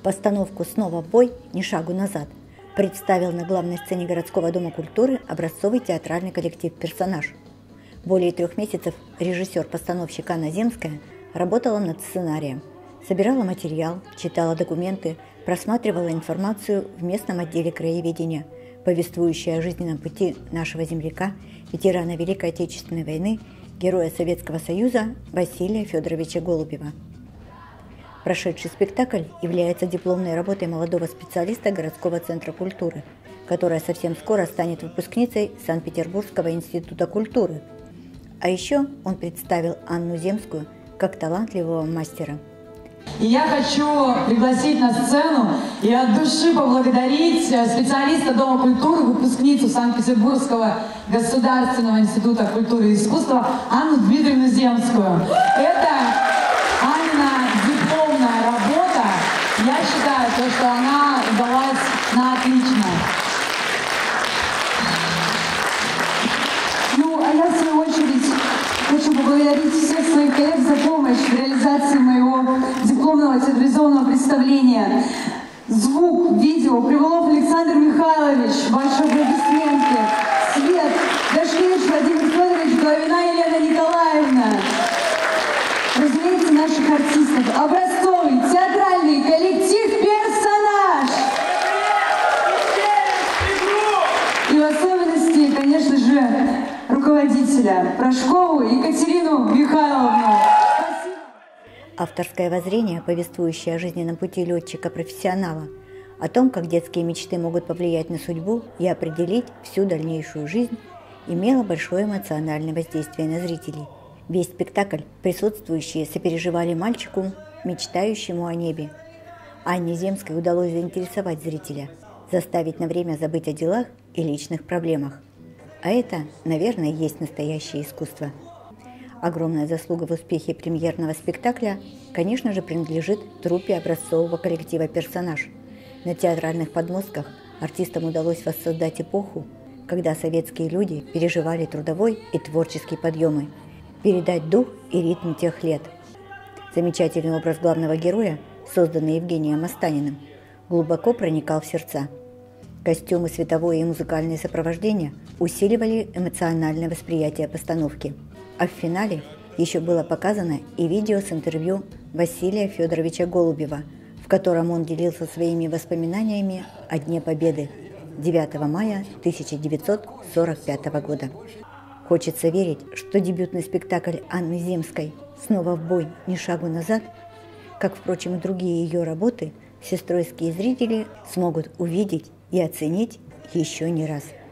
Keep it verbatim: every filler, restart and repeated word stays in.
Постановку «Снова в бой, ни шагу назад» представил на главной сцене городского дома культуры образцовый театральный коллектив «Персонаж». Более трех месяцев режиссер-постановщик Анна Земская работала над сценарием, собирала материал, читала документы, просматривала информацию в местном отделе краеведения, повествующую о жизненном пути нашего земляка, ветерана Великой Отечественной войны, героя Советского Союза Василия Федоровича Голубева. Прошедший спектакль является дипломной работой молодого специалиста городского центра культуры, которая совсем скоро станет выпускницей Санкт-Петербургского института культуры. А еще он представил Анну Земскую как талантливого мастера. И я хочу пригласить на сцену и от души поблагодарить специалиста Дома культуры, выпускницу Санкт-Петербургского государственного института культуры и искусства Анну Дмитриевну Земскую. Это Анна дипломная работа. Я считаю, то, что она удалась на отлично. Ну, а я в свою очередь хочу поблагодарить всех своих коллег за помощь в реализации моего дипломного театрализованного представления. Звук, видео, Приволов Александр Михайлович, ваши аплодисменты. Свет, Дашкевич Владимир Федорович, Головина Елена Николаевна. Разумеется, наших артистов. Образцовый театральный коллектив «Персонаж». И в особенности, конечно же, руководителя Прошкову Екатерину Михайловну. Спасибо. Авторское воззрение, повествующее о жизненном пути летчика-профессионала, о том, как детские мечты могут повлиять на судьбу и определить всю дальнейшую жизнь, имело большое эмоциональное воздействие на зрителей. Весь спектакль присутствующие сопереживали мальчику, мечтающему о небе. Анне Земской удалось заинтересовать зрителя, заставить на время забыть о делах и личных проблемах. А это, наверное, и есть настоящее искусство. Огромная заслуга в успехе премьерного спектакля, конечно же, принадлежит труппе образцового коллектива «Персонаж». На театральных подмостках артистам удалось воссоздать эпоху, когда советские люди переживали трудовой и творческий подъемы, передать дух и ритм тех лет. Замечательный образ главного героя, созданный Евгением Останиным, глубоко проникал в сердца. Костюмы, световое и музыкальное сопровождение усиливали эмоциональное восприятие постановки. А в финале еще было показано и видео с интервью Василия Федоровича Голубева, в котором он делился своими воспоминаниями о Дне Победы девятого мая тысяча девятьсот сорок пятого года. Хочется верить, что дебютный спектакль Анны Земской «Снова в бой, ни шагу назад», как, впрочем, и другие ее работы, сестройские зрители смогут увидеть и оценить еще не раз.